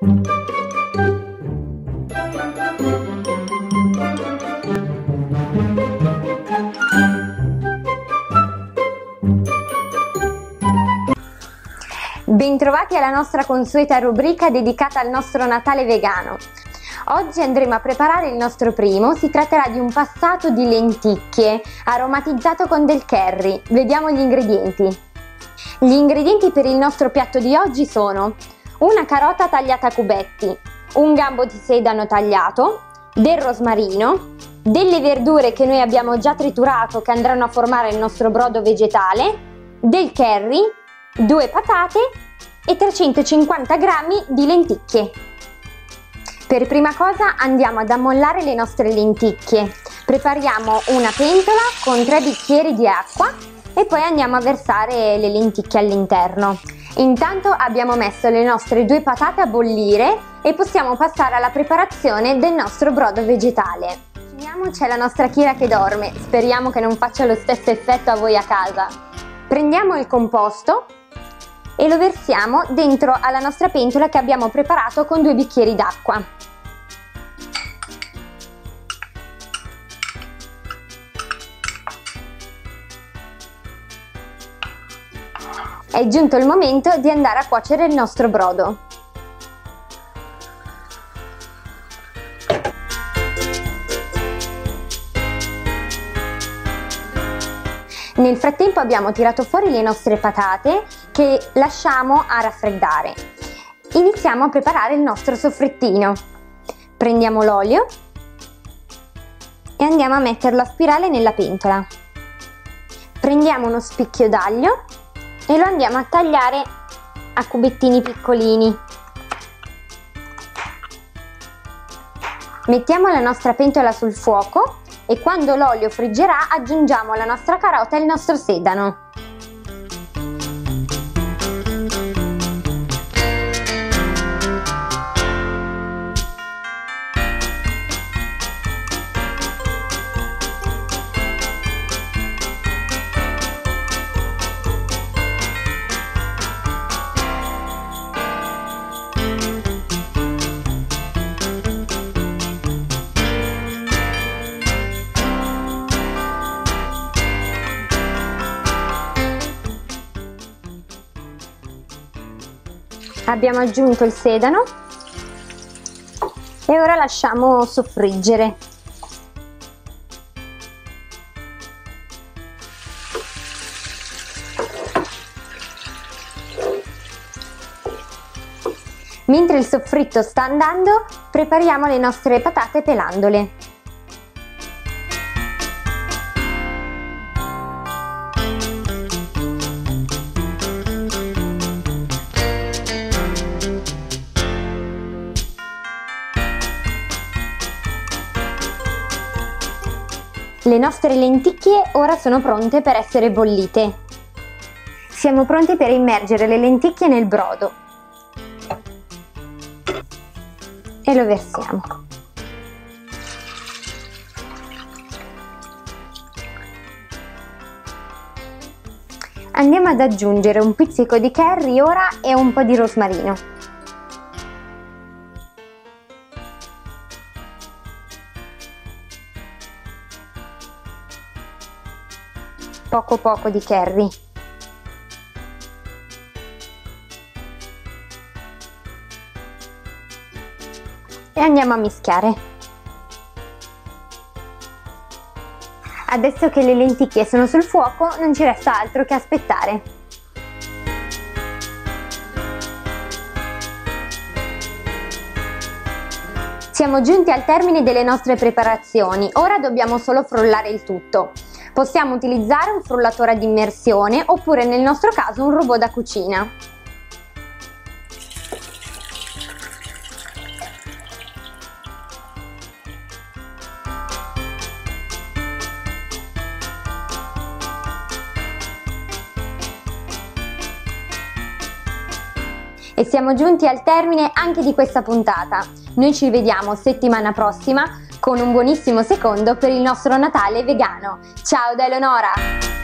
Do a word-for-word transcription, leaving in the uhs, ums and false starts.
Bentrovati alla nostra consueta rubrica dedicata al nostro Natale vegano. Oggi andremo a preparare il nostro primo, si tratterà di un passato di lenticchie aromatizzato con del curry. Vediamo gli ingredienti. Gli ingredienti per il nostro piatto di oggi sono una carota tagliata a cubetti, un gambo di sedano tagliato, del rosmarino, delle verdure che noi abbiamo già triturato che andranno a formare il nostro brodo vegetale, del curry, due patate e trecentocinquanta grammi di lenticchie. Per prima cosa andiamo ad ammollare le nostre lenticchie. Prepariamo una pentola con tre bicchieri di acqua e poi andiamo a versare le lenticchie all'interno. Intanto abbiamo messo le nostre due patate a bollire e possiamo passare alla preparazione del nostro brodo vegetale. Immaginiamo c'è la nostra Kira che dorme, speriamo che non faccia lo stesso effetto a voi a casa. Prendiamo il composto e lo versiamo dentro alla nostra pentola che abbiamo preparato con due bicchieri d'acqua. È giunto il momento di andare a cuocere il nostro brodo. Nel frattempo abbiamo tirato fuori le nostre patate che lasciamo a raffreddare. Iniziamo a preparare il nostro soffrittino. Prendiamo l'olio e andiamo a metterlo a spirale nella pentola. Prendiamo uno spicchio d'aglio e lo andiamo a tagliare a cubettini piccolini. Mettiamo la nostra pentola sul fuoco e quando l'olio friggerà aggiungiamo la nostra carota e il nostro sedano. Abbiamo aggiunto il sedano e ora lasciamo soffriggere. Mentre il soffritto sta andando, prepariamo le nostre patate pelandole. Le nostre lenticchie ora sono pronte per essere bollite. Siamo pronti per immergere le lenticchie nel brodo e lo versiamo. Andiamo ad aggiungere un pizzico di curry ora e un po' di rosmarino. Poco poco di curry. E andiamo a mischiare. Adesso che le lenticchie sono sul fuoco non ci resta altro che aspettare. Siamo giunti al termine delle nostre preparazioni, ora dobbiamo solo frullare il tutto. Possiamo utilizzare un frullatore ad immersione oppure nel nostro caso un robot da cucina. E siamo giunti al termine anche di questa puntata. Noi ci vediamo settimana prossima con un buonissimo secondo per il nostro Natale vegano. Ciao da Eleonora!